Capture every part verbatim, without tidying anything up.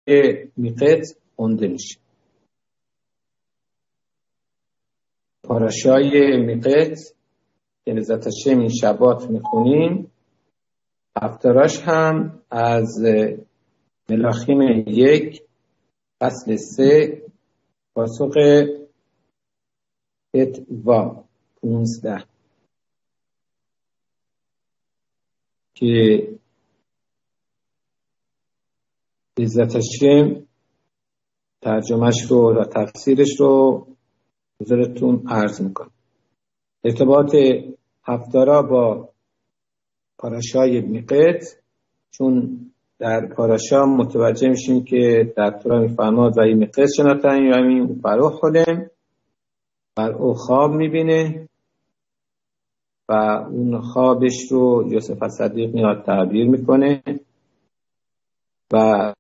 میقات خونده میشه. پاراشای میقات که عزت الشم این شبات میخونیم، هفتاراش هم از ملاخیم یک فصل سه پاسخ اتوا پونزده که عزت الشم ترجمهش رو و تفسیرش رو حضورتون عرض میکنم. ارتباط هفتارا با پاراشای میقات، چون در پاراشا متوجه میشیم که در تورا میفرماد و این میقات شناتن یعنی او فرو حلم بر او خواب میبینه و اون خوابش رو یوسف صدیق میاد تعبیر میکنه و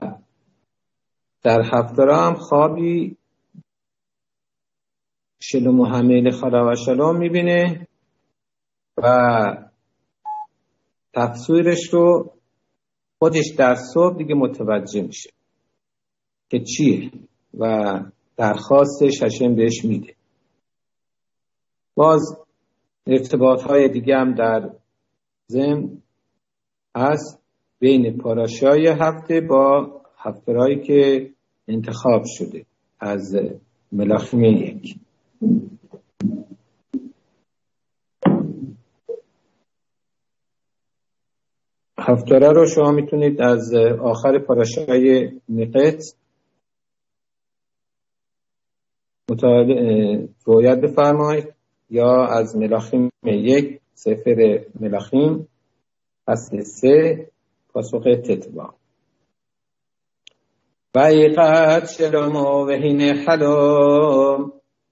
در هفتارا هم خوابی شلوم و حمیل خدا و شلوم میبینه و تفسیرش رو خودش در صبح دیگه متوجه میشه که چیه و درخواستش هشم بهش میده. باز ارتباط های دیگه هم در ضمن هست بین پاراشای هفته با هفته‌هایی که انتخاب شده از ملاخیم یک. هفتاره رو شما میتونید از آخر پاراشای میقات مطالعه رویت بفرمایید یا از ملاخیم یک سفر ملاخیم فصل سه پاسخ تتوا. و ایقات شلوم و هین حلوم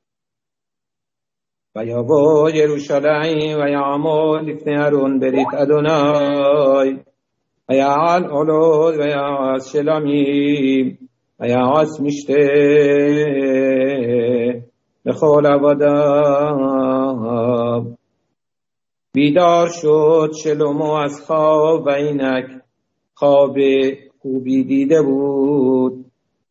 و یابو یروشلایم و یعمو لفنی ارون بریت ادونای و یعال علود و یعال شلامیم و یعال مشته بخول عبادم. بیدار شد شلومو از خواب و اینک خواب خوبی دیده بود.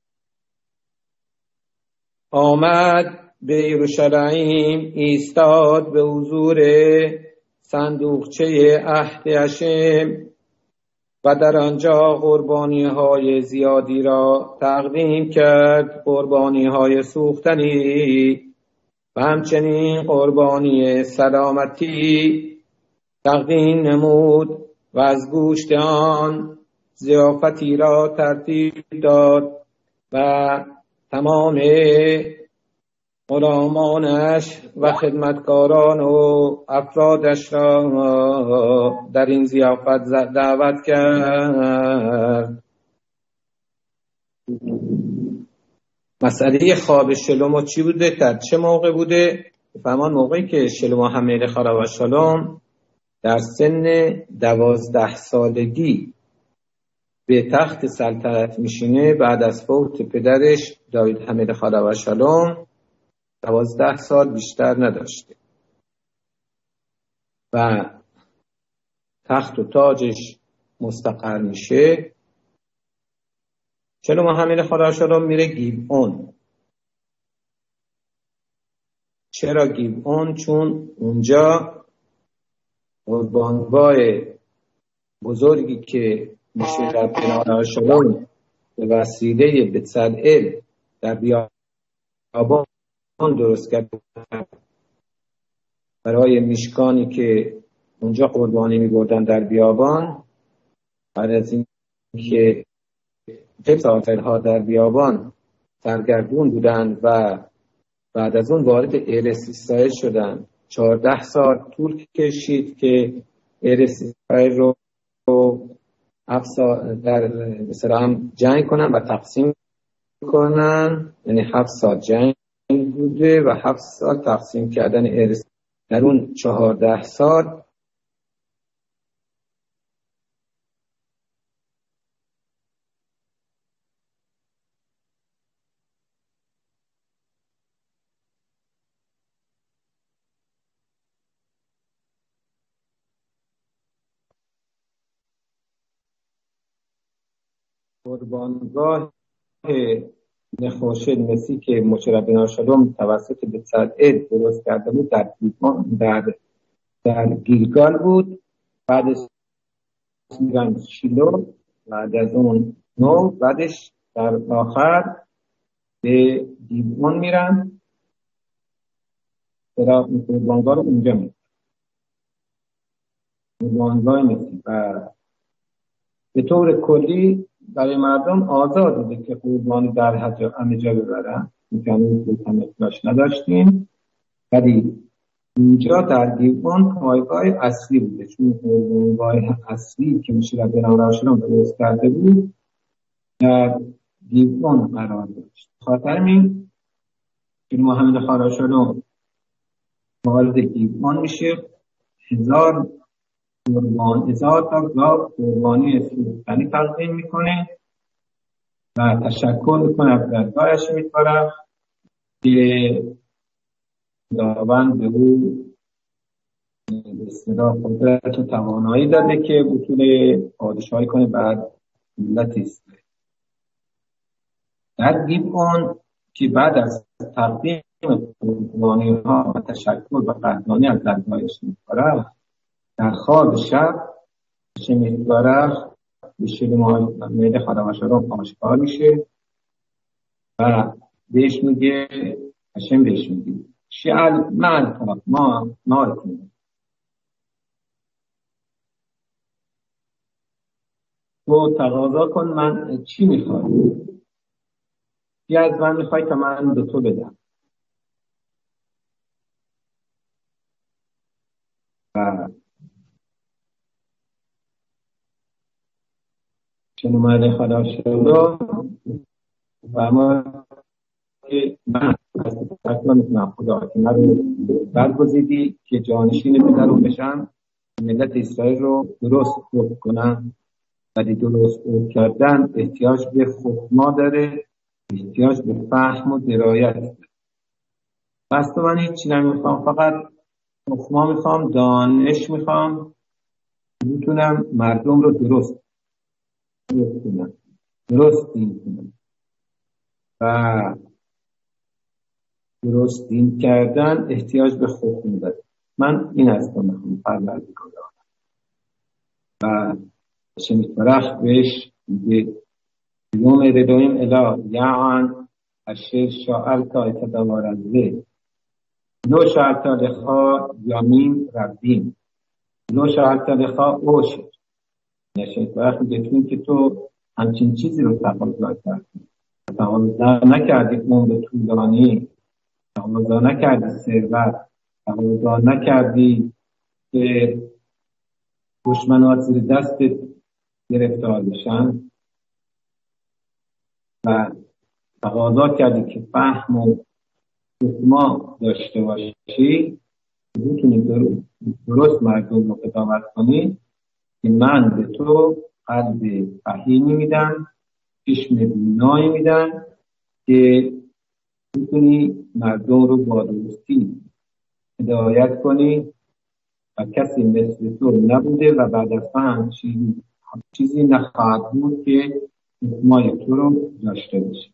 آمد به یروشلایم، ایستاد به حضور صندوقچه عهد هشم و در آنجا قربانی های زیادی را تقدیم کرد، قربانی های سوختنی و همچنین قربانی سلامتی تقدیم نمود و از گوشت آن ضیافتی را ترتیب داد و تمام غلامانش و خدمتکاران و افرادش را در این ضیافت دعوت کرد. مسئله خواب شلومو چی بوده؟ در چه موقع بوده؟ فهمان موقعی که شلومو حمیل خدا و شلوم در سن دوازده سالگی به تخت سلطنت میشینه بعد از فوت پدرش داوید حمیل خدا و شلوم دوازده سال بیشتر نداشته و تخت و تاجش مستقر میشه. چلو محمد خدا شلوم میره گیبعون. چرا گیبعون؟ چون اونجا قربانگاه بزرگی که میشه در کنار شلوم به وسیله بتصلئل در بیابان درست کرد برای میشکانی که اونجا قربانی میبردن در بیابان. بعد از این که مسافرها در بیابان سرگردون بودن و بعد از اون وارد ایرس اسرائیل شدن، چهارده سال طول کشید که ایرس اسرائیل رو افسا در مثلا هم جنگ کنن و تقسیم کنن، یعنی هفت سال جنگ بوده و هفت سال تقسیم کردن ایرس. در اون چهارده سال قربانگاه نخورشید مسی که مشرف بن شلوم توسط بصلعه درست کرده بود در در در گیلگال بود. بعدش میرن شیلو، بعد از اون نو، بعدش در آخر به دیوان میرن. برای این قربانگاه رو اونجا میرن، قربانگاه مسی. و به طور کلی برای مردم آزاد بوده که قربانی در همه جا ببرن، میکنیم که هم اطلاعش نداشتیم، ولی اینجا در دیوان پایگاه اصلی بوده، چون پایگاه اصلی که مشرف بن شلوم درست کرده بود در دیوان قرار داشت. خاطر این که محمد خاراشلوم وارد دیوان میشه، هزار قربان هزار تا گاو قربانی سوختنی تقدیم میکنه و تشکر میکنه از درگاهش میتاره که خداوند به او به اصطلاح قدرت و توانایی داده که بتونه پادشاهی کنه بر ملت اسرائیل. در دیوان که بعد از تقدیم قربانی ها و تشکر و قدردانی از درگاهش میتاره، در خواب شب شمیدگاره به شلوم میده خداوند آشکار میشه و بهش میگه، هشم بهش میگه شعل مال ما مالتون، تو تقاضا کن من چی میخوای، چی از من میخوای که من به تو بدم. و چون اومده خدا شد و ما که من از تکلا میتونم خدا که من رو برگزیدی که جانشین پدرم بشم، ملت اسرائیل رو درست خود کنم. ولی درست خود کردن احتیاج به خخما داره، احتیاج به فهم و درایت داره. پس تو من هیچی نمیخوام، فقط خخما میخوام، دانش میخوام، میتونم مردم رو درست درست کنم، درست دین کنم. و درست دین کردن احتیاج به خخما داره. من این هستم میخوام پروردگار و شمید برخ بهش میگه یوم ردویم الا یعن اشیر شاعلتا اتدوارزه لو شاعلتا لخوا یامین ربیم لو شاعلتا لخوا اوشر. شمید برخ میگه چون که تو همچین چیزی رو تقاضا کردی، تقاضا نکردی عمر طولانی، تقاضا نکردی ثروت، تقاضا نکردی که دشمنات زیر دستت گرفتار بشن و تقاضا کردی که فهم و حکما داشته باشی، بتونی درست مردم رو قضاوت کنی، که من به تو قلب فهیمی میدم، چشم بینایی میدم که بتونی مردم رو با درستی هدایت کنی و کسی مثل تو نبوده و بعد از فهم چیزی نخواهد بود که حکمای تو رو داشته باشه.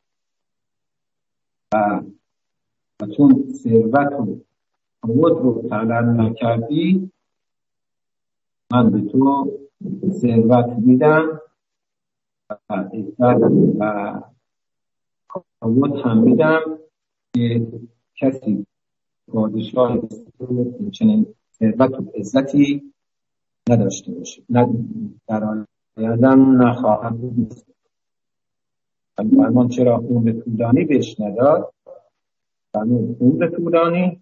و و چون ثروت و قوت رو طلب نکردی، من به تو ثروت میدم و عزت و قوت هم میدم که کسی پادشاه چنین ثروت و عزتی نداشته باشه، در آیندم نخواهد بود. فرمان چرا عمر طولانی بهش نداد؟ فرمان عمر طولانی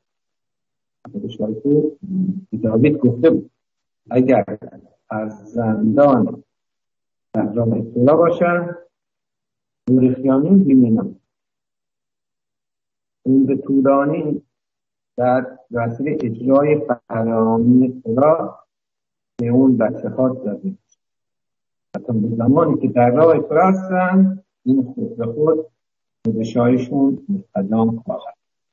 داوید گفته بود اگر از زندان در راه خدا باشن عمر خیانی بیمینم. عمر طولانی در وسیله اجرای فرامین خدا به اون بچه ها دادیم. حتی به زمانی که در راه خدا هستن این خود به خود پادشاهیشون مستدام خواهد.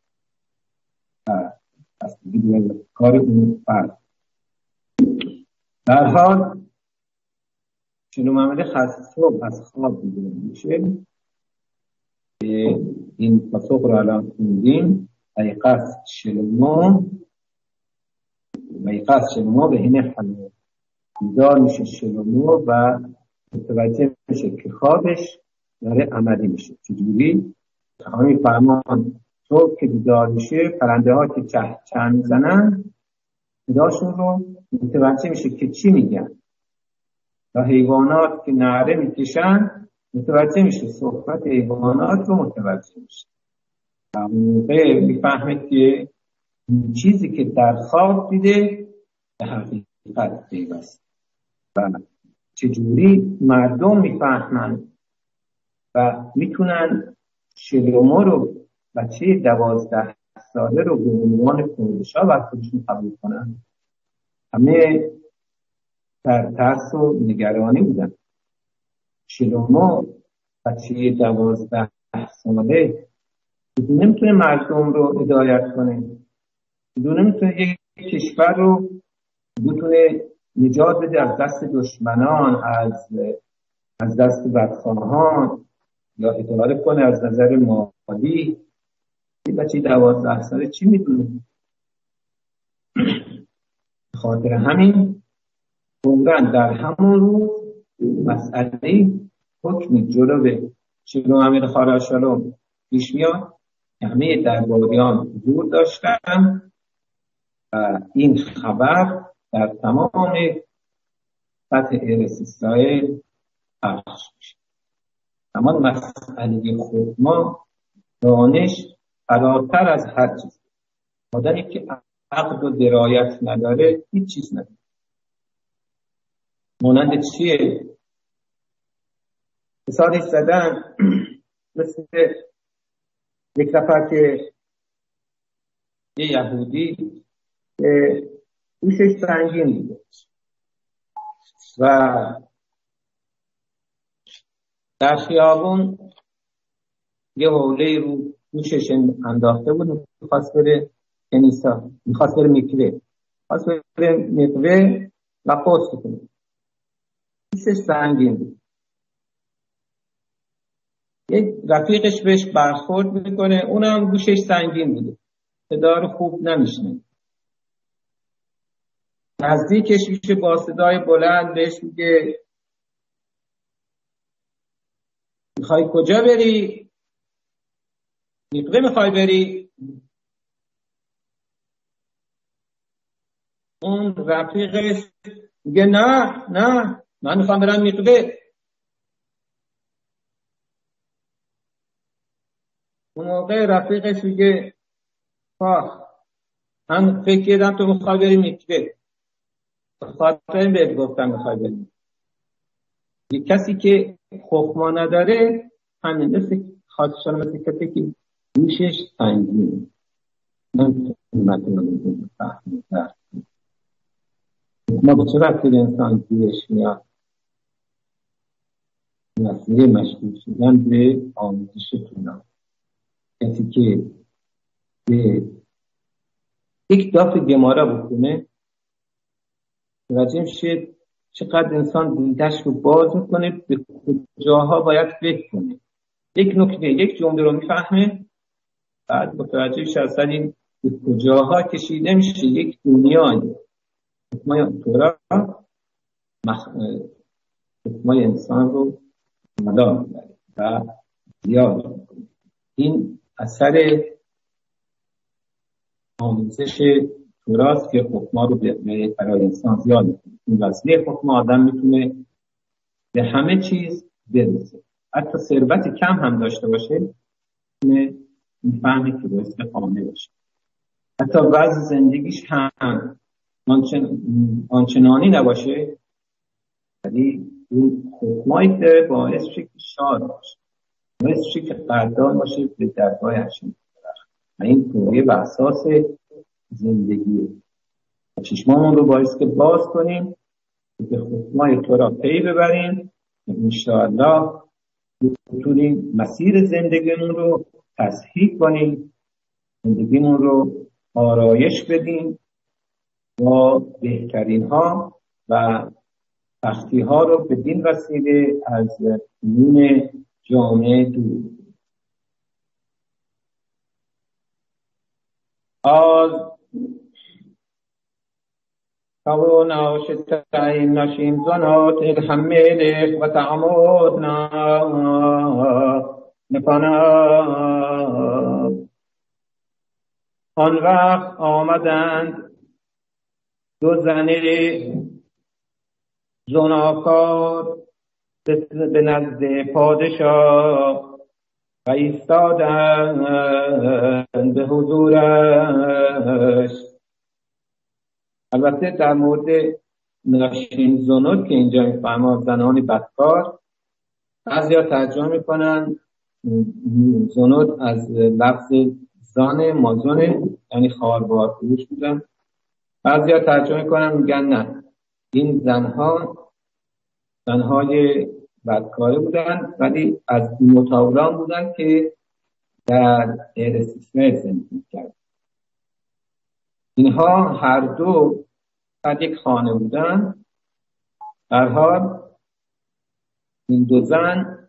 از دیگه کار اون فرد. در حال شلوم محمد صبح از خواب بیدار میشه که این پاسخ رو الان خوندیم ایقص شلومو و ایقص شلومو به این حلو بیدار میشه شلومو و متوجه میشه که خوابش داره عملی میشه. چجوری؟ همین فرمان تو که بیدار میشه پرنده ها که چه چه میزنن صداشون رو متوجه میشه که چی میگن و حیوانات که نعره میکشن متوجه میشه صحبت حیوانات رو متوجه میشه. در موقع میفهمه که چیزی که در خواب دیده به حقیقت پیوست. و چجوری مردم میفهمن و میتونن شلومو رو بچه دوازده ساله رو به عنوان پادشاه بر خودشون قبول کنن. همه در ترس و نگرانی بودن. شلومو بچه دوازده ساله نمیتونه مردم رو هدایت کنه، نمیتونه یک کشور رو بتونه نجات بده از دست دشمنان، از از دست بدخواهان یا اداره کنه از نظر مالی. این بچه دوازده ساله چی میدونه؟ خاطر همین عمرن در همون روز مسئله حکم جلو شلوم امیر خاراشالوم پیش میاد که همه درباریان حضور داشتن و این خبر در تمام سطح ارس اسرائیل پخش میشه. اما مسئله خودما دانش فراتر از هر چیز. آدمی که عقل و درایت نداره هیچ چیز نداره. مانند چیه؟ مثالش زدن مثل یک نفر که یه یهودی که دوشش سنگین بوده و در خیابون یه حوله رو دوشش انداخته بود، میخواست بره کنیسا، میخواست بره میکوه میخواست بره میکوه و پست کنه. دوشش سنگین بود. یک رفیقش بهش برخورد میکنه، اونم گوشش سنگین بوده، صدا رو خوب نمیشنه. نزدیکش میشه با صدای بلند بهش میگه میخوای کجا بری؟ میقوه میخوای بری؟ اون رفیقش میگه نه نه من میخوام برم میقوه. اون موقع رفیقش میگه آه من فکر کردم تو میخوای بری میقوه، خاطر این بهت گفتم میخوای بری. یک کسی که خخما نداره همین مثل خاطرشان مثل کسی که گوشش سنگینه. من مطمئنم فهمیدم ما به چه وقتی به انسان گیرش میاد؟ مسئله مشغول شدن به آموزش طولانی. کسی که به یک دفعه گمارا بکنه توجه میشه چقدر انسان دیدش رو باز میکنه، به کجاها باید فکر کنه. یک نکته یک جمله رو میفهمه، بعد متوجه میشه اصلا این به کجاها کشیده میشه. یک دنیای حکمای تورا مخ... حکمای انسان رو مدار میبره و زیاد میکنه. این اثر آموزش توراست که حکما رو برای انسان زیاد میکنه. این وسیله حکم آدم میتونه به همه چیز برسه، حتی ثروت کم هم داشته باشه میفهمه که باید قانع باشه. حتی وضع زندگیش هم آنچن... آنچنانی نباشه ولی اون حکمایی که باعث شه که شاد باشه، باعث شه که قدردان باشه به درگاه هشم و این توریه به اساس زندگیه. چشمامون رو باعث که باز کنیم به حکمای تورا پی ببریم، انشاءالله بتونیم مسیر زندگیمون رو تصحیح کنیم، زندگیمون رو آرایش بدیم و بهترین ها و سختی ها رو بدین وسیله از میون جامعه دور. از کون آشتای نشیم زنات الحمله و تعمدنا نفنا. آن وقت آمدند دو زنی زناکار به نزد پادشاه و ایستادند به حضورش. البته در مورد نشین زنود که اینجا میفرماد زنان بدکار، بعضیا ترجمه میکنن زنود از لفظ زان مازونه، یعنی خاربار فروش بودن. بعضیا ترجمه میکنن میگن نه، این زنها زنهای بدکاره بودن ولی از متاولان بودن که در ارسیسمه زندگی کرد. اینها هر دو در یک خانه بودن. در حال این دو زن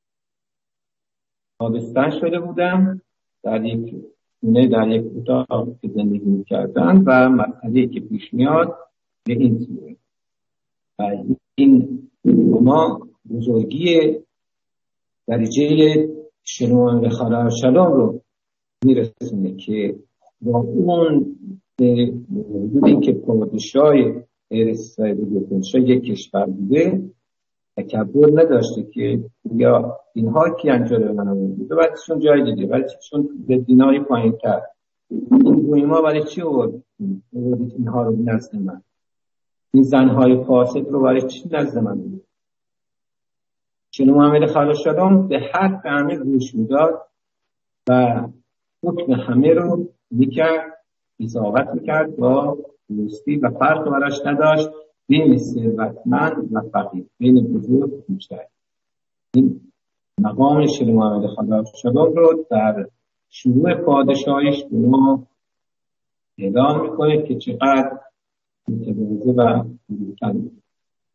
آبستن شده بودن در یک خونه، در یک اتاق که زندگی می‌کردن و مسئله‌ای که پیش میاد به این صورت و این ما بزرگی درجه شلوم و خلال شلوم رو میرسونه که با اون وجود این که پادشاهی ارسای بوده، پادشاه یک کشور بوده، تکبر نداشته که یا اینها کی انجام من بوده و چون جای دیگه ولی چون به دینای پایین تر این گوی ما برای چی بود اینها رو نزد من، این زنهای فاسد رو برای چی نزد من بود. چون محمد خالشادم به حرف همه گوش میداد و حکم همه رو میکرد، اضافت میکرد با دوستی و فرق براش نداشت بین ثروتمند و فقیر، بین بزرگ و کوچک. این مقام شیر محمد خالشادم رو در شروع پادشاهیش به ما اعلام میکنه که چقدر متواضع و بزرگتر بود.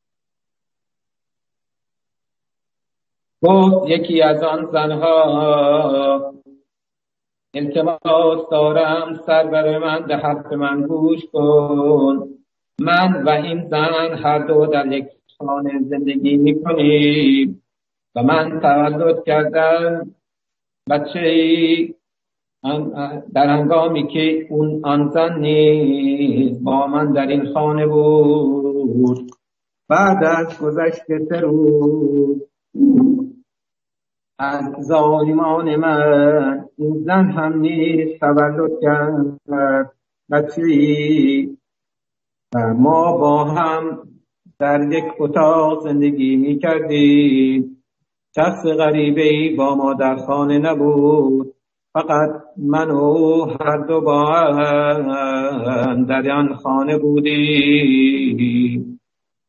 گفت یکی از آن زنها التماس دارم سرور من به حرف من گوش کن. من و این زن هر دو در یک خانه زندگی میکنیم و من تولد کردم بچه‌ای در هنگامی که اون آن زن نیز با من در این خانه بود. بعد از گذشت سه روز از ظالمان من این زن هم نیز تولد کرد بچه‌ای و ما با هم در یک اتاق زندگی می کردیم. شخص غریبه‌ای با ما در خانه نبود، فقط من و او هر دو با هم در آن خانه بودیم.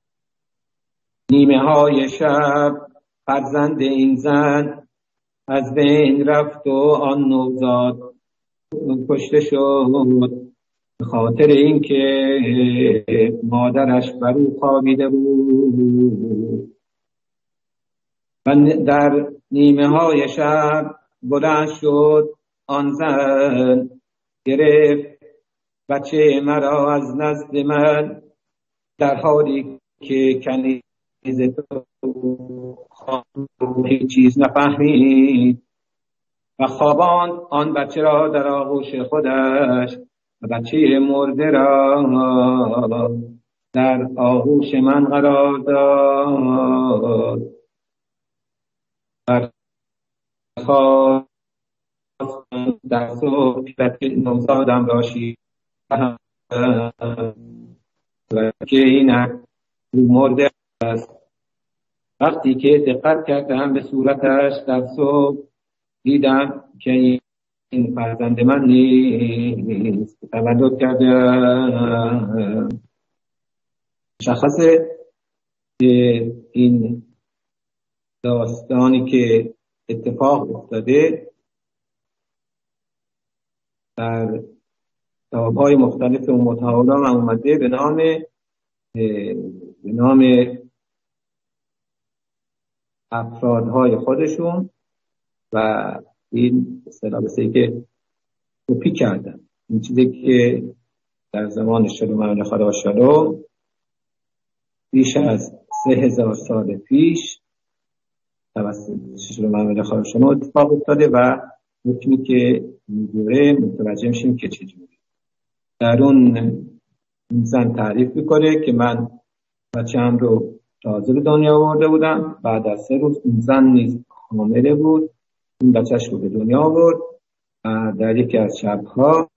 نیمه های شب فرزند این زن از بین رفت و آن نوزاد کشته شد به خاطر اینکه مادرش بر او خوابیده بود. و در نیمه های شب بلند شد آن زن، گرفت بچه مرا از نزد من در حالی که کنیز تو هیچ چیز نفهمید و خواباند آن بچه را در آغوش خودش و بچه مرده را در آغوش من قرار داد. خواست در صبح بچه نوزادم را شیدم و که اینک او مرده است. وقتی که دقت کردم به صورتش در صبح دیدم که این فرزند من نیست، تولد کرده. مشخصه این داستانی که اتفاق افتاده در کتاب‌های مختلف امت‌ها هم اومده به نام به نام افرادهای خودشون و این اصطلاح بسیاری که کپی کردن این چیزی که در زمان شلوم الملک آراشالوم بیش از سه هزار سال پیش توسط شلوم الملک آراشالوم اتفاق افتاده و حکمی که میگوره متوجه میشیم که چجوری. در اون این زن تعریف میکنه که من بچه‌ام رو تازه به دنیا آورده بودم، بعد از سه روز این زن نیز حامله بود، این بچه‌ش رو به دنیا آورد و در یکی از شب‌ها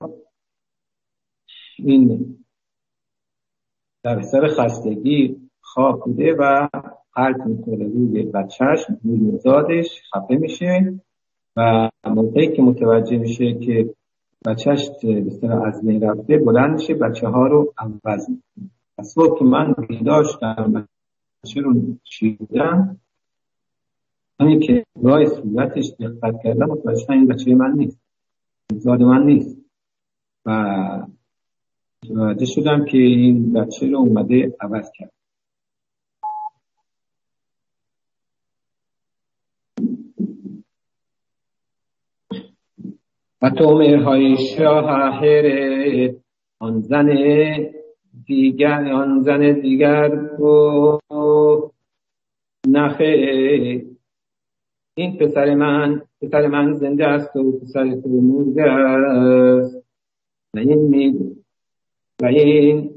این در اثر خستگی خواب بوده و قلب میکنه روی بچه‌ش، روی نوزادش، خفه میشه و موقعی که متوجه میشه که بچه‌ش به اصطلاح از بین رفته بلند میشه، بچه ها رو عوض میکنه. از صبح که من بیدار شدم بچه رو چیدم، همین که راه صورتش دقت کردم متوجه این بچه من نیست، نوزاد من نیست و متوجه شدم که این بچه رو اومده عوض کرد. و تو مهرهای شاهر آن زن دیگر آن زن دیگر بود نخه این پسر من پسر من زنده است و پسر تو مرده است و این می و این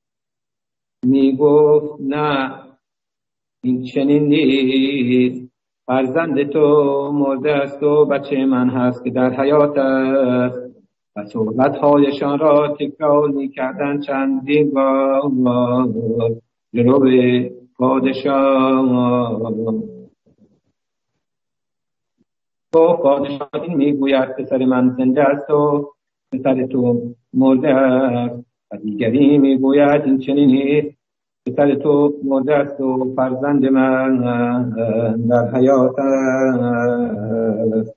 میگفت نه این چنین نیست، فرزند تو مرده است و بچه من هست که در حیات است. و صحبت‌هایشان را تکرار می‌کردند چندین بار جلو پادشاه. تو پادشاه این میگوید پسر من زنده است و پسر تو مرده است و دیگری میگوید این چنین نیست، پسر تو مرده است و فرزند من در حیات است.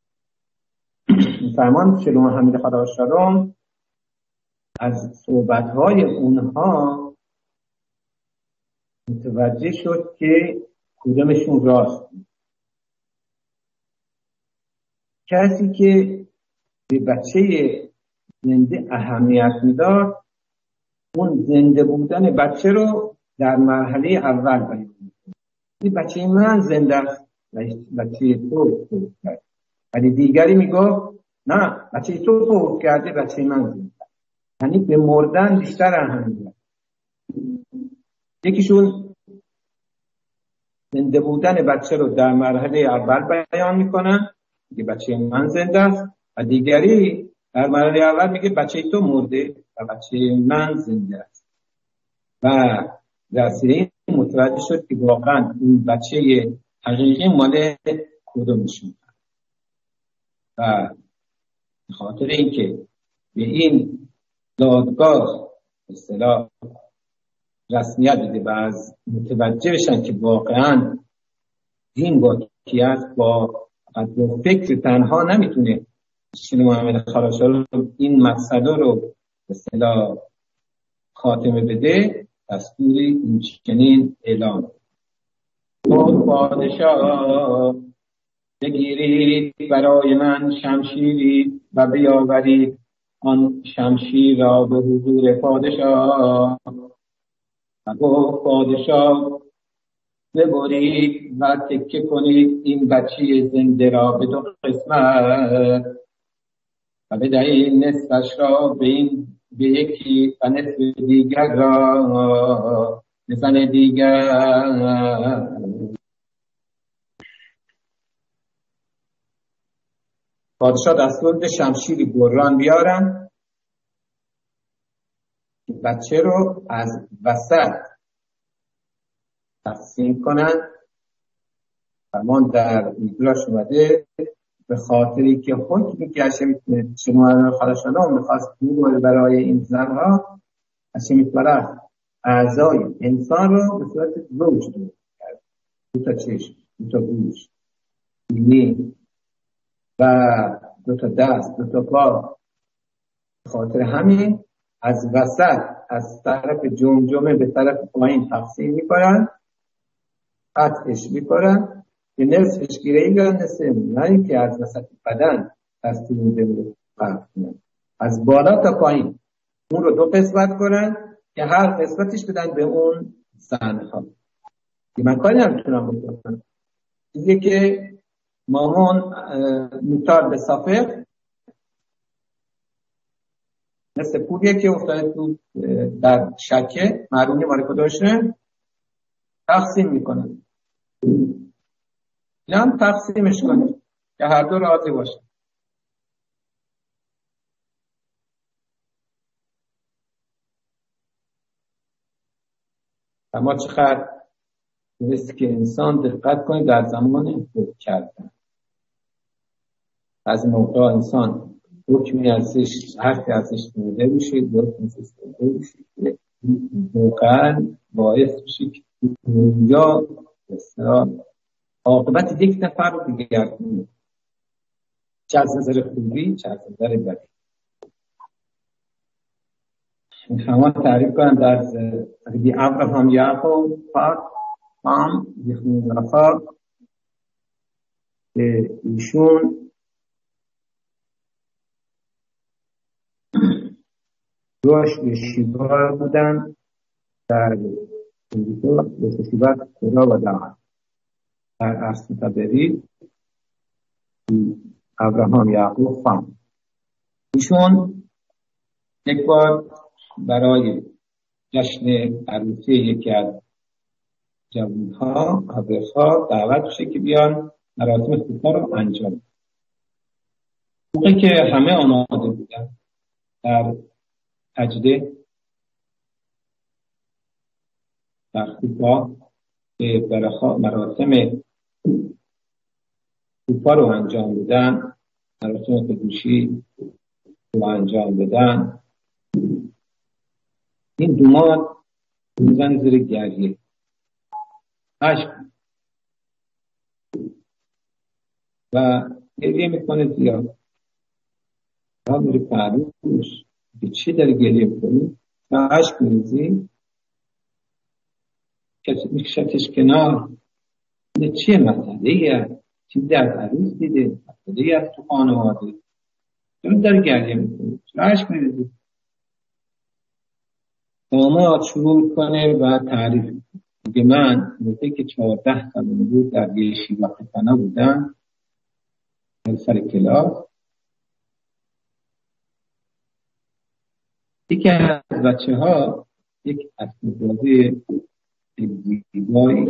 فرمان شلوم الملک آراشالوم از صحبت‌های اونها متوجه شد که کدومشون راست. کسی که به بچه زنده اهمیت میداد اون زنده بودن بچه رو در مرحله اول بیان می‌کرد. این بچه من زنده است، بچه تو فوت کرد. ولی دیگری میگفت نه بچه تو فوت کرده، بچه من زنده است. یعنی به مردن بیشتر اهمیت. یکیشون زنده بودن بچه رو در مرحله اول بیان میکنن، میگه بچه من زنده است، و دیگری در مرحله اول میگه بچه تو مرده و بچه من زنده است. و در سیره متوجه شد که واقعا این بچه حقیقی مال کدومشون و به خاطر اینکه به این دادگاه اصطلاح رسمیت بده و از متوجه بشن که واقعا دین با کی است، با با فکر تنها نمیتونه شلوم الملک آراشالوم این مقصد رو به اصطلاح خاتمه بده. دستوری این چنین اعلام او پادشاه بگیرید برای من شمشیری و بیاورید آن شمشیر را به حضور پادشاه. و گفت پادشاه ببرید و تکه کنید این بچه زنده را به دو قسمت و بدهید نصفش را به این به یکی و نصف دیگر را به زن دیگر. پادشاه دستور بده شمشیری بران بیارن، بچه رو از وسط تقسیم کنن. فرمان در میدراش اومده به خاطری که حکمی که شلوم الملک آراشالوم میخواست بگوره برای این زنها، هشمی پرست اعضای انسان رو به صورت زوج دور کرد، دو تا چشم، دو تا گوش، بینی و دو تا دست، دو تا پا. خاطر همین از وسط از طرف جمجمه به طرف پایین تقسیم میکنن، قطعش میکنن که نصفش گیره یا نصف، نه اینکه از وسط بدن از تونده رو قطع کنن. از بالا تا پایین اون رو دو قسمت کنن که هر قسمتش بدن به اون زنها. من کاری نمیتونم بکنم. دیگه که ماهون میتار به صافق مثل پولیه که افتاده تو در شکه معلومی مارکو داشته تقسیم میکنن. این هم تقسیمش کنه که هر دو راضی باشه. اما چقدر بایستی که انسان دقت کنه در زمان حکم کردن. از موقع انسان حکمی ازش حرفی ازش بوده میشه حکمی ازش بوده میشه که واقعا باعث میشه که دنیا بسیار عاقبت یک نفر رو بگردونه، چه از نظر خوبی چه از نظر بدی. میخوام تعریف کنم در بی ابراهام یعقوب هم یخون رفا که ایشون روش یشیبا بودن در امریکا به یشیبا خدا و دعا در عرصه تبری ابراهام یعقوب فهم. ایشون یک بار برای جشن عروسی یکی از جوانها آبرها دعوت بشه که بیان مراسم خطبه رو انجام. موقعی که همه آماده بودن در سجده در خطبه که برای مراسم خطبه رو انجام بدن، مراسم خودگوشی رو انجام بدن، این دوماد میزن زیر گریه عشق و گریه میکنه زیاد. و میره پهلوش به چی داری گریه میکنی؟ و عشق میریزی کسی میکشتش کنار. این چیه مسئله ایه؟ چیزی از عروس دیده؟ مسئله ای از تو خانواده؟ چرا داری گریه میکنی؟ چرا عشق میریزی؟ داماد شروع کنه و تعریف میگه من موقعی که چهارده سال بود در یه شیوا ختنه بودم در سر کلاس، یکی از بچه ها یک اسب بازی زیبایی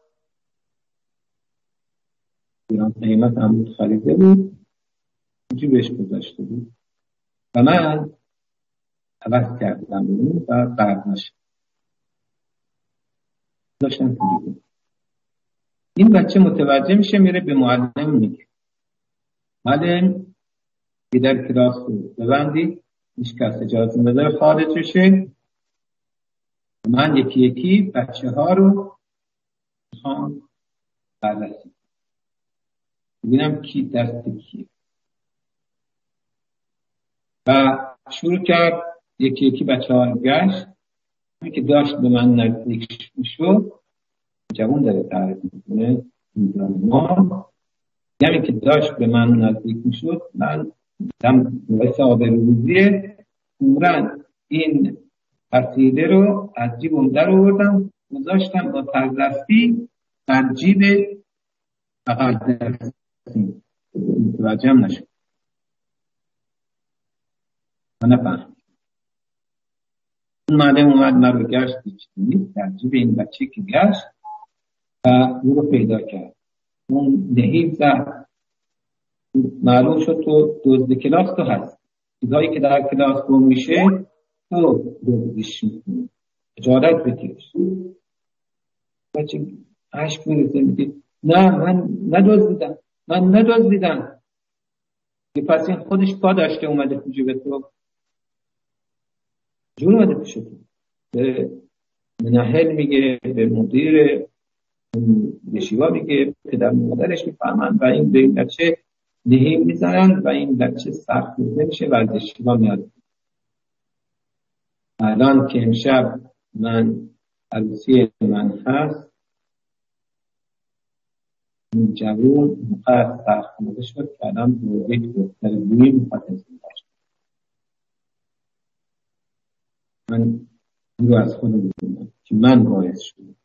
ایران قیمت هم بود خریده بود اینجا بهش گذاشته بود و من عوض کردم اون و برداشت داشتم توی. این بچه متوجه میشه میره به معلم میگه معلم که در کلاس رو ببندی هیچ کس اجازه نداره خارج بشه. من یکی یکی بچه ها رو میخوام بررسی ببینم کی دست کیه و شروع کرد یکی یکی بچه ها رو گشت. که داشت به من نزدیک میشد جوان داره تعریف میکنه ما یعنی که داشت به من نزدیک میشد من دم واسه آبروریه عمرن این قصیده رو از جیبم در آوردم گذاشتم با تردستی در جیب بغل دستی متوجهم نشد من نفهم. اون معلم اومد من رو گشت دیچنی در جیب این بچه که گشت و او رو پیدا کرد. اون نهیب زد معلوم شد تو دزد کلاس تو هست چیزایی که در کلاس گم میشه تو دزدیش میکنی اجازت بگیرش. بچه عشق میریزه میگه نه من ندزدیدم من ندزدیدم. پس این خودش پا داشته اومده تو جیب تو جور اومده پیش تو. به منحل میگه به مدیر یشیوا میگه پدر مادرش میفهمن و این به این بچه نهیب میزنن و این بچه سرخورده میشه و از یشیوا میاد. الان که امشب من عروسی من هست این جوون مقدر سرخورده شد که الان به یک دختر بویی میخواد ازدواج. من این رو از خودم میدونم که من باعث شدم.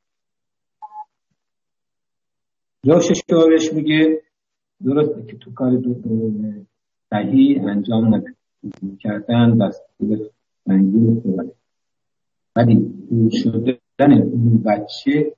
جا ششارش میگه درسته که تو کار دو دوم صحیح انجام نده کردن دستور سنگین خوبه، ولی دور شدن اون بچه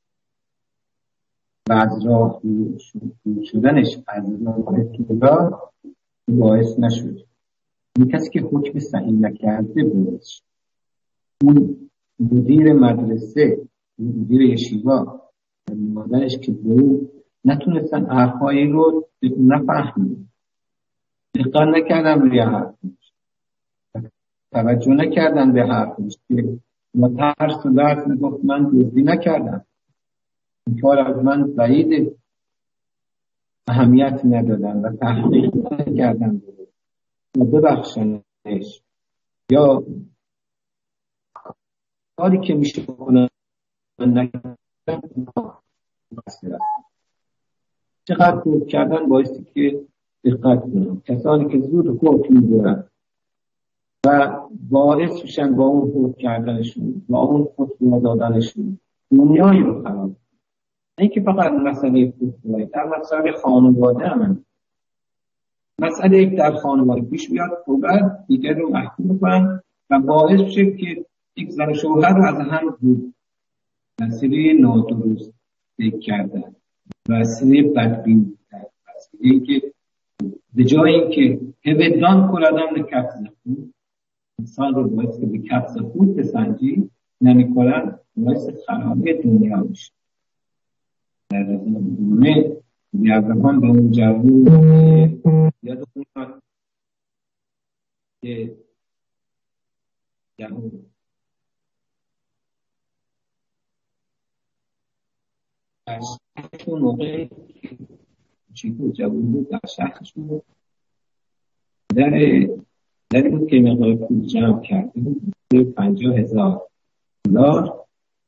و از راه دور شدنش از راه طولا باعث نشد. این کسی که حکم صحیح نکرده باعث شد. اون مدیر مدرسه، مدیر یشیوا و مادرش که بود نتونستن حرفایی رو نفهمید، دقت نکردن روی حرفش، توجه نکردن به حرفش که با ترس و لرز میگفت من دزدی نکردم، این کار از من بعیده، اهمیت ندادن و تحقیق نکردن و ببخشنش یا کاری که میشه کنن نکردن. چقدر خود کردن باعثی که دقت کنن. کسانی که زود خود میدارن و باعث میشن با اون خود کردنشون با اون خود دادنشون دنیایی رو خراب. این که فقط مسئله خود در مسئله خانواده هم مسئله یک در خانواده پیش بیاد و بعد دیگر رو محکوم کنن و باعث میشه که یک زن شوهر رو از هم بود مسئله نادرست فکر کردن، مسئله بدبین کردن، مسئله که به جای اینکه هودان کردن به کفز خود انسان رو باعث که به کفز خود بسنجی نمی کنن باعث خرابی دنیا میشه. در رزم دونه بیابرهان به اون جوون یاد اون که جوون اون موقع چیکو جوون بود در شهرشون بود در در بود که مقدار پول جمع کرده بود پنجاه هزار دلار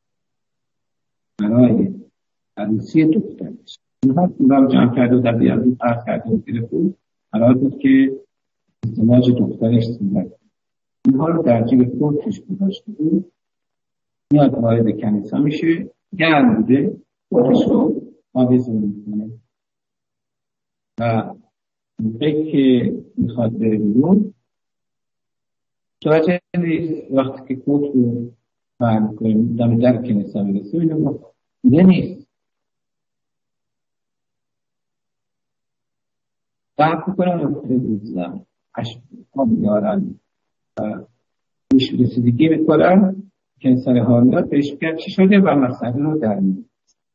برای عروسی دخترش. اینها پول جمع کرده و در بیابون قرض کرده و گرفت بود قرار بود که ازدواج دخترش صورت کنه. اینها رو در جیب خودش گذاشته بود. میاد وارد کنیسه میشه، گرم بوده، خودش رو آویزون میکنه و موقعی که میخواد بره بیرون توجه نیست. وقتی که کت رو فهم کنیم دم در کنیسه میرسه بینه نیست فهم کنم نفته بودزم اشبا بیارن و روش رسیدگی میکنن کنیسه حالیات بهش بگن چی شده و مسئله رو در میاد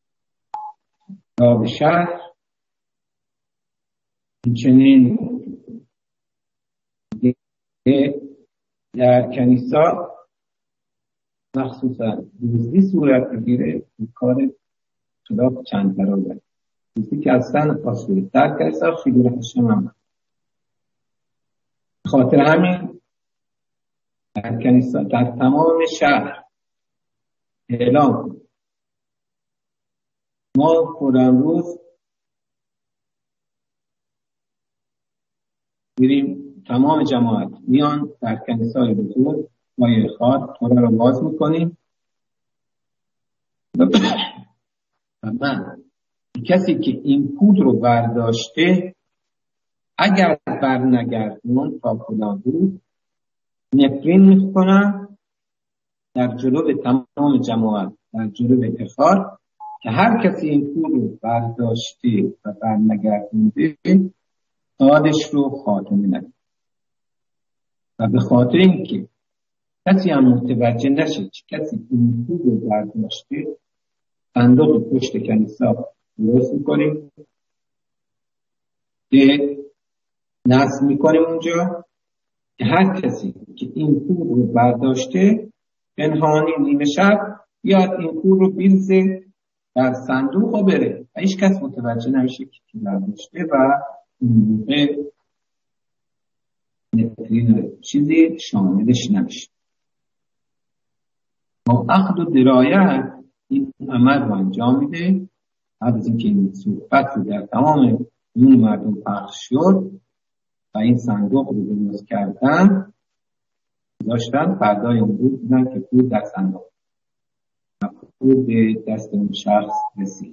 راب شهر چنین در کنیسا مخصوصا دزدی صورت بگیره کار خلاف چند برابر دزدی که اصلا آسوده در کنیسا خیلی رحشم هم خاطر همین در کنیسا در تمام شهر اعلام کن ما خودم روز میریم تمام جماعت میان در کنیسای بزرگ مایه خواد توره رو باز میکنیم و من کسی که این پول رو برداشته اگر بر نگردون تا کلا بود نفرین میکنم در جلو تمام جماعت در جلو افتخار که هر کسی این پول رو برداشته و بر نگردونده دادش رو خاتمه نده و به خاطر اینکه کسی هم متوجه نشه کسی این پول رو برداشته صندوق پشت کنیسا درست میکنیم که نصب میکنیم اونجا که هر کسی که این پول رو برداشته پنهانی نیمه شب بیاد این پول رو بیرزه در صندوق رو بره و هیچ کس متوجه نمیشه که کی برداشته و اون موقع نفرین چیزی شاملش نمیشه. با عقد و درایت این عمل رو انجام میده. بعد از اینکه این صحبت رو در تمام این مردم پخش شد و این صندوق رو درست کردن گذاشتن، فردای اون روز دیدن که پول در صندوق و پول به دست اون شخص رسید.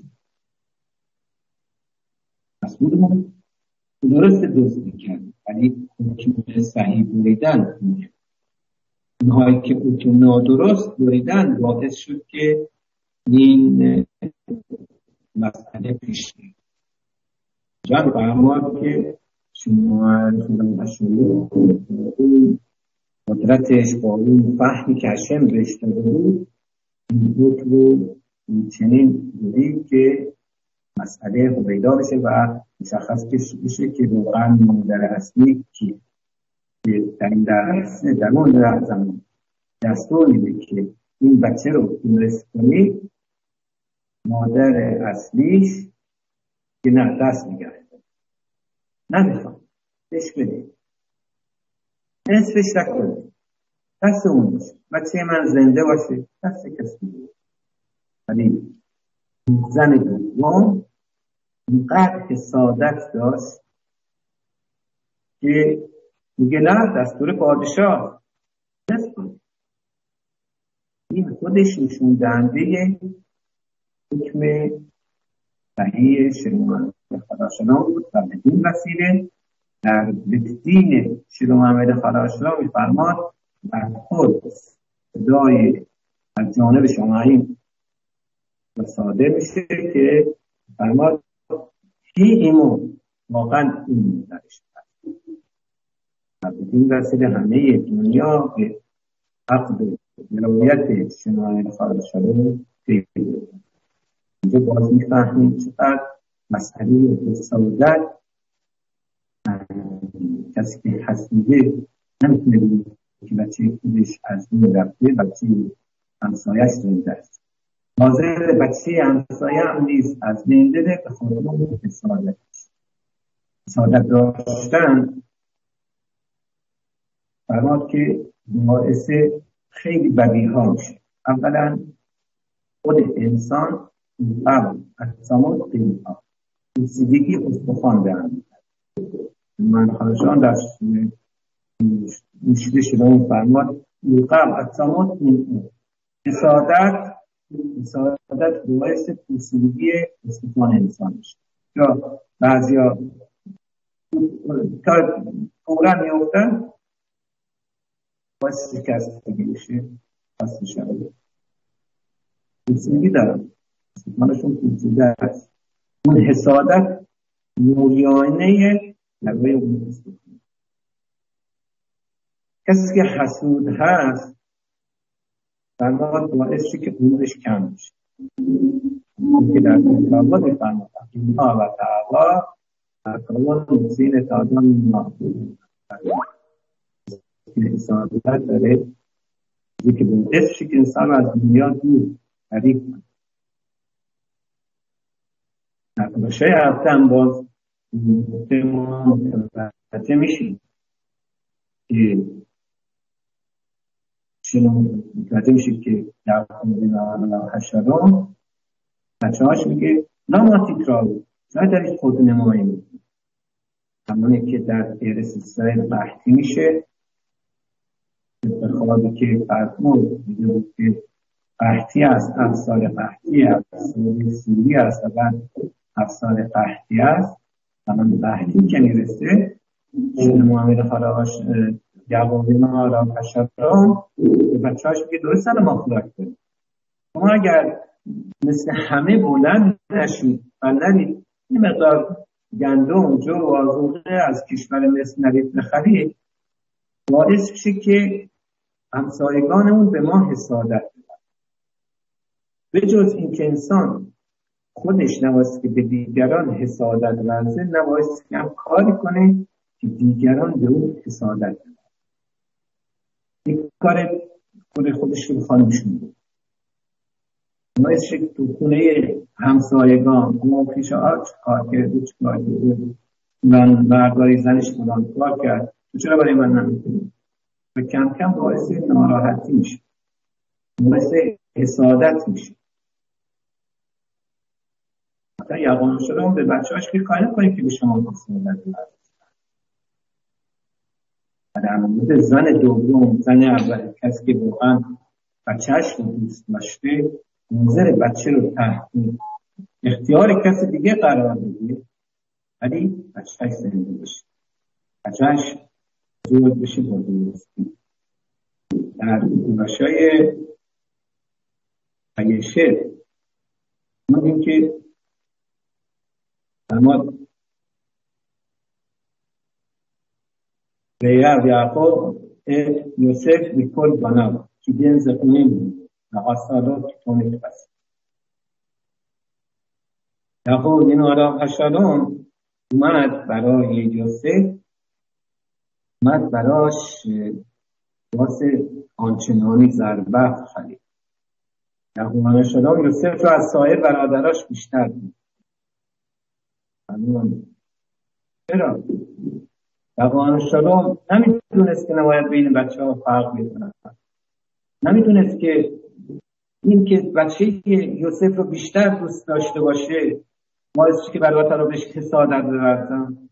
پس پولمون درست دزدی کرد، ولی حکم صحیح بریدن میگه. اونهایی که حکم نادرست بریدن باعث شد که این مسئله پیش بیاد. جان فرمود که شما خدا شروع اون قدرتش با اون فهمی که هشم بهش داده بود، این حکم رو چنین برید که مسئله هویدا بشه و مشخص بشه که واقعا مادر اصلی کیه. که در این درس در اون زمان دستور میده که این بچه رو تونست کنید، مادر اصلیش که نه دست میگره، نمیخوام بهش بدید، نصفش نکنید، دست اون باشه، بچه من زنده باشه، دست کسی بود. ولی زن دوم اینقدر حسادت داشت که میگه نه، دستور پادشاه نصف کنید. این خودش نشون دهنده حکم صحیح شیرو خداشلام بود و بدین وسیله در دین شیرو محمد خداشلام میفرماد در خود صدای از جانب شماعین صادر میشه که فرماد هی ایمو واقعا این درش هست و بدین وسیله همه دنیا به عقد ولایت شیرو محمد خداشلام پیدا بود. اینجا باز میفهمیم چقدر مسئله حسادت کسی که حسیده نمیتونه بگه که بچه خودش از این رفته، بچه همسایش زنده است. حاضر بچه همسایه هم نیست از بین بره به خاطر اون حسادت. حسادت داشتن فرمود که باعث خیلی بدیها میشه. اولا خود انسان قبل از زمان قیمت ها سیدگی استخوان دارند. من خواهشان در مشکل شده اون فرماد قبل از زمان این حسادت حسادت باعث پوسیدگی استخوان انسان میشه. یا بعضی ها تا فورا میافتن باعث شکستگی میشه، پس میشه پوسیدگی دارن، استخوانشون پوسیده است. اون حسادت موریانه نوه اون استخوان. کسی که حسود هست فرماد باعث شد که عمرش کم بشه. اون که در کتابات میفرماد اینها و تعالی اقوان مزین تادان محبوب که حسادت داره که باعث شد که انسان از دنیا دور حریف کنه. در باشه هفتم باز ما متوجه میشیم که شنو متوجه میشیم که در خونده حشران بچه هاش میگه نما تکرار شاید درش خود نمایی میکنه. همونی که در ایرس اسرائیل قحطی میشه به خوابی که فرمود میگه بود که قحطی است، افسار قحطی است، سوری است و بعد افسار قحطی است. همون قحطی که میرسه شده محمد خلاش جوابی ما را پشتران به بچه هاش میگه درست سر ما خوراک داریم. شما اگر مثل همه بلند نشید و نرید این مقدار گندم جو و آذوقه از کشور مصر نرید بخرید، باعث میشه که همسایگانمون به ما حسادت بدن. به جز این که انسان خودش نباید که به دیگران حسادت ورزه، نباید که هم کاری کنه که دیگران به اون حسادت بدن. این کار خود خودش رو خانمشون بود. باید شکل تو خونه همسایگان اما پیش آج کار کرده، چه کار کرده من برداری زنش مدام کار کرد، تو چرا برای من نمیکنی؟ و کم کم باعث ناراحتی میشه، باعث حسادت میشه. حتی یقان شده هم به بچه هاش که کاری کنیم که به شما حسادت بدن. در مورد زن دوم، زن اول، کسی که واقعا بچهش رو دوست داشته، منظر بچه رو تحت اختیار کسی دیگه قرار بده، ولی بچهش زنده بشه، بچهش زود بشه با درستی. در گوشای عیشه میگیم که اما ریا یعقوب یوسف میکل بنا که بینز اونیم نقصالات تونیک بست یعقوب این آرام اشالون اومد برای یوسف، اومد براش واسه آنچنانی ضربه خرید. یعقوب اشالون یوسف رو از سایر برادراش بیشتر بود. چرا؟ یعقوب اشالون نمیتونست که نباید بین بچه ها فرق بکنه، نمیتونست که این که بچه‌ای که یوسف رو بیشتر دوست داشته باشه باعث که برادر رو بهش حسادت بورزن.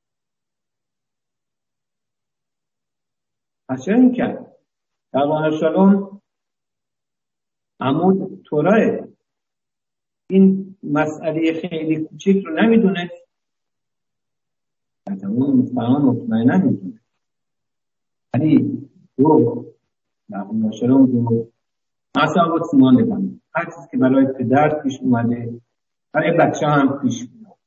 پس چرا این کرد؟ یعقوب اشالون عمود توراه این مسئله خیلی کوچیک رو نمیدونه، اون مطمئن مطمئن نمیدونه، ولی دو یعقوب اشالون دو اصلا با سیمان نگم هر چیز که برای پدر پیش اومده برای بچه هم پیش اومده.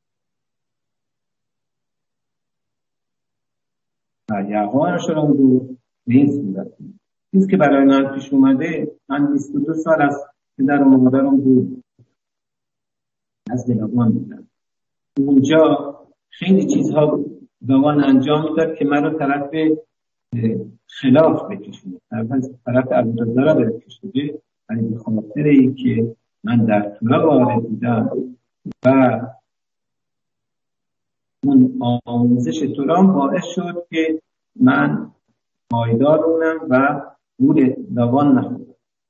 و یعقوب اشالون دو به این صورت چیزی که برای من پیش اومده، من بیست و دو سال از پدر و مادرم بود از دلابان بودم، اونجا خیلی چیزها دوان انجام میداد که من رو طرف خلاف بکشونه، طرف عبدالله را بکشونه، ولی به خاطر این که من در تورا وارد بودم و اون آموزش تورا باعث شد که من پایدار بودم و گول دوان نخوردم.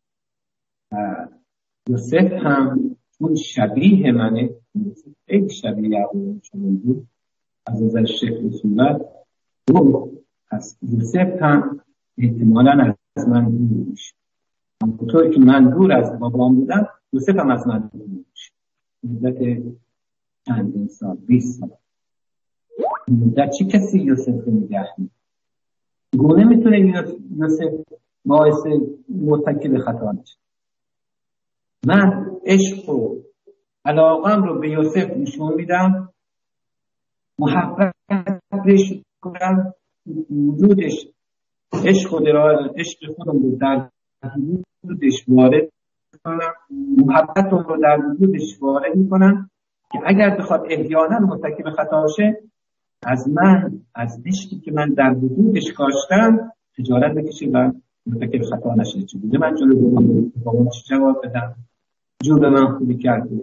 یوسف هم چون شبیه منه، خیلی شبیه یعقوب اشالون بود از نظر شکل و صورت، از یوسف هم احتمالاً از من دور میشه. همونطور که من دور از بابام بودم، یوسف هم از من دور میشه. مدت چندین سال، بیست سال. مدت چی کسی یوسف رو نگه می‌داره؟ گونه میتونه یوسف باعث مرتکب خطا نشه. من عشق و علاقم رو به یوسف نشون میدم، محبت بهش کنم، وجودش عشق و عشق خودم رو در وجودش وارد کنم، محبتم رو در وجودش وارد میکنم که اگر بخواد احیانا مرتکب خطا شه، از من از عشقی که من در وجودش کاشتم خجالت بکشه و مرتکب خطا نشه. چه بوده من جلو بابام چه جواب بدم؟ جو به من خوبی کرده.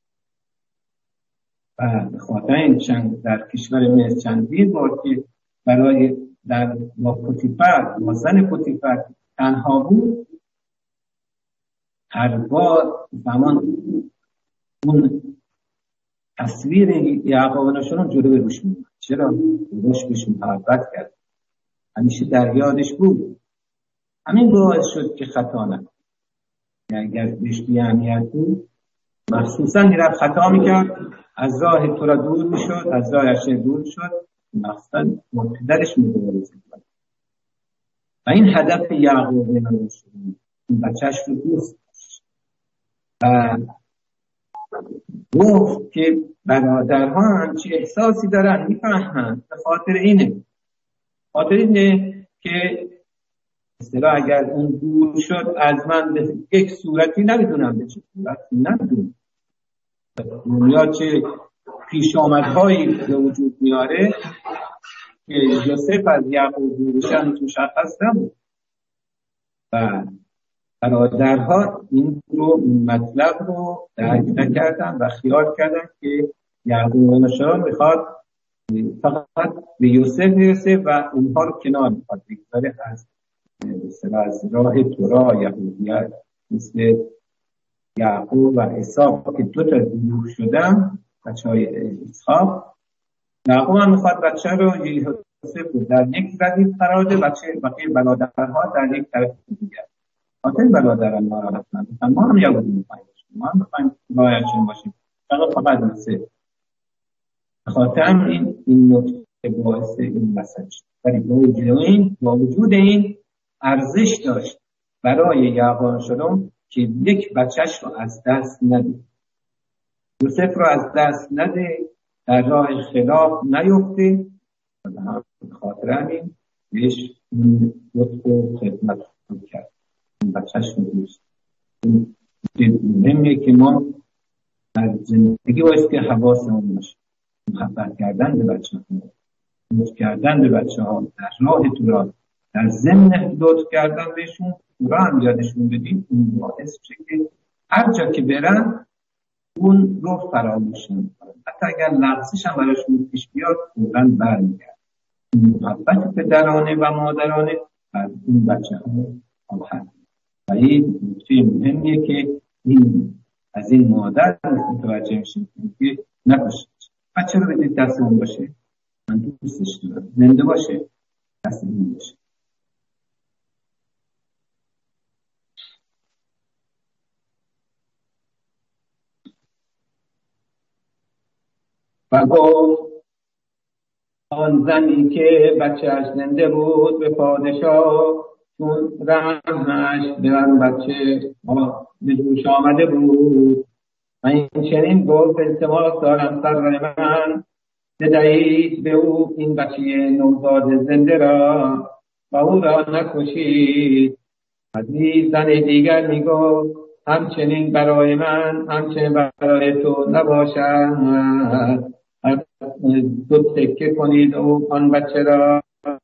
و به خاطر این چند در کشور مصر چندین بار که برای در با پوتیفر با زن پوتیفر تنها بود، هر بار زمان اون تصویر یعقوب اشالون جلو روش میاد. چرا؟ روش بهش محبت کرد، همیشه در یادش بود. همین باعث شد که خطا نکنه. اگر بهش بی اهمیت بود مخصوصا میرفت خطا میکرد، از راه تو را دور میشد، از راه عشق دور شد، مخصوصا مقتدرش میبارزه. و این هدف یعقوب اشالون، این بچهش رو دوست داشت و گفت که برادرها هم چه احساسی دارن میفهمن، به خاطر اینه خاطر اینه که اصطلاح اگر اون دور شد از من به یک صورتی نمیدونم به چه صورتی نمیدونم دنیا چه پیش آمدهایی به وجود میاره که یوسف از یعقوب دورشن مشخص نبود و برادرها این رو مطلب رو درک نکردن و خیال کردن که یعقوب اشالون میخواد فقط به یوسف برسه و اونها رو کنار میخواد بگذاره از از راه تورا یهودیت، مثل یعقوب و عیسی که دو تا گروه شدن، بچه های اسحاق یعقوب هم میخواد بچه رو یوسف رو در یک ردیف قرار ده، بچه بقیه برادرها در یک طرف دیگر. خاطر برادران ناراحت نمیشن، ما هم یهودی میخوایم باشیم، ما هم میخوایم رایتشون باشیم، فقط فقط یوسف. خاطر این این نکته باعث این مسئله شد. ولی با وجود این با وجود این ارزش داشت برای یعقوب شلوم که یک بچهش رو از دست نده، یوسف رو از دست نده، در راه خلاف نیفته. به خاطر همین بهش لطف و خدمت کرد، این بچهش رو دوست. مهمه که ما در زندگی باید که حواسمون باشه، محبت کردن به بچه ها، لطف کردن به بچه ها، در راه تو را در ضمن لطف کردن بهشون تو را هم یادشون بدیم. اون باعث میشه که هر جا که برن اون رو فراموش نمی‌کنن، حتی اگر لغزش هم براشون پیش بیاد فوراً برمیگردن. محبت پدرانه و مادرانه از این بچه ها آخر. و این نکته مهمیه که این از این مادر متوجه میشیم که نباشه بچه رو بدید دست من باشه، من دوستش دارم، زنده باشه دست من باشه. و گفت آن زنی که بچهش زنده بود به پادشاه، چون رحمش به آن بچه به جوش آمده بود، و این چنین گفت التماس دارم سرور من بدهید به او این بچه نوزاد زنده را و او را نکشید. از این زن دیگر میگفت همچنین برای من همچنین برای تو نباشد، دو تکه کنید و آن بچه را.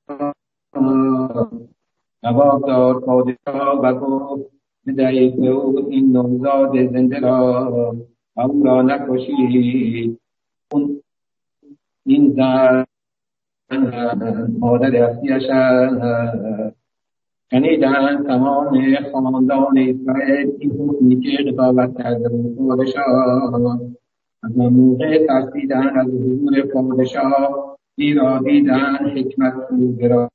جواب داد پادشاه و گفت بدهید به او این نوزاد زنده را و او را نکشید. اون این زن مادر اصلیش شنیدن تمام خاندان اسرائیل این حکمی که قضاوت کرده بود پادشاه. از آن موقع ترسیدن از حضور پادشاه، زیرا دیدن حکمت او را.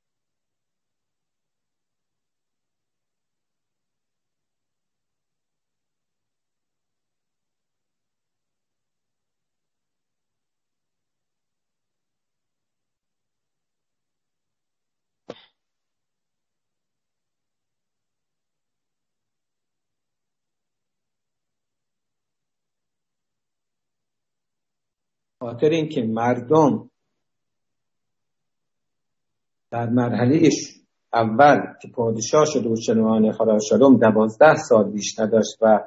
خاطر اینکه مردم در مرحله اول که پادشاه شده و شلومان خراشالوم دوازده سال بیشتر داشت و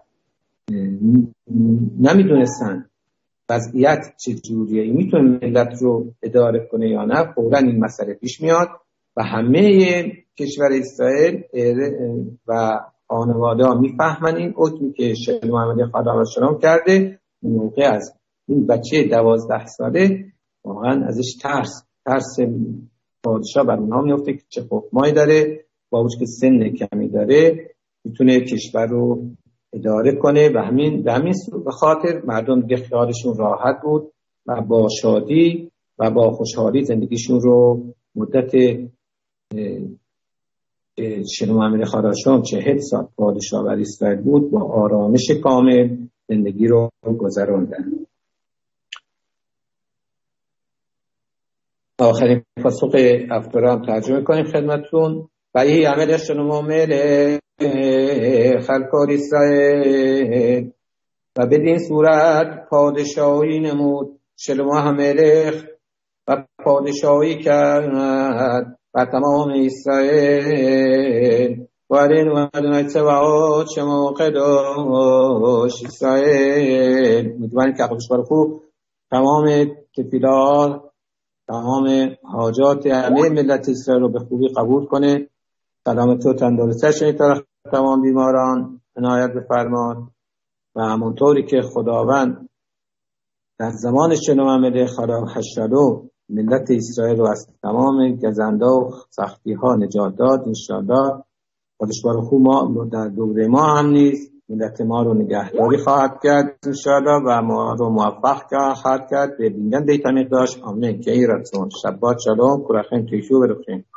نمیدونستن وضعیت چجوریه، میتونه ملت رو اداره کنه یا نه، فوراً این مسئله پیش میاد و همه کشور اسرائیل و خانواده ها میفهمن این حکمی که شلومان خراشالوم کرده. اون موقع از این بچه دوازده ساله واقعا ازش ترس ترس پادشاه بر اونها میفته که چه حکمایی داره، با وجود که سن کمی داره میتونه کشور رو اداره کنه و همین به همین به خاطر مردم دیگه خیالشون راحت بود و با شادی و با خوشحالی زندگیشون رو مدت شلومان خراشالوم چهل سال پادشاه بر اسرائیل بود با آرامش کامل زندگی رو گذروندن. آخرین پاسخ افترا هم ترجمه کنیم خدمتتون. و این عمل شلوم ملک خلقار اسرائیل و بدین صورت پادشاهی نمود شلوم ملک و پادشاهی کرد بر تمام اسرائیل و این و ادونای چواد شما قداش اسرائیل. میدونید که خودش برخو تمام تفیلات تمام حاجات همه ملت اسرائیل رو به خوبی قبول کنه، سلامت و تندرستش طرف تمام بیماران عنایت بفرماد و همونطوری که خداوند در زمان شلوم ملک خراشالوم ملت اسرائیل رو از تمام گزنده و سختی ها نجات داد، انشاءالله خودش برای خوب ما در دوره ما هم نیست ملت ما رو نگهداری خواهد کرد انشاءالله و ما رو موفق خواهد کرد به بیندن دیتا مقداش. آمین. که ای رسون شبات شلوم کرخین تیشو برخین.